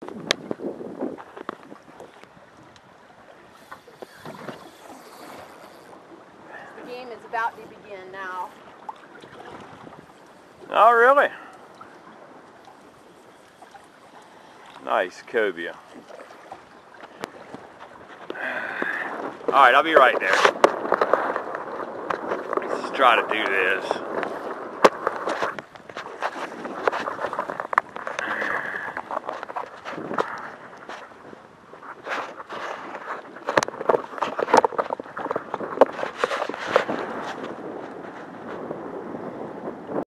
The game is about to begin now. Oh, really? Nice cobia. Alright, I'll be right there. Let's just try to do this.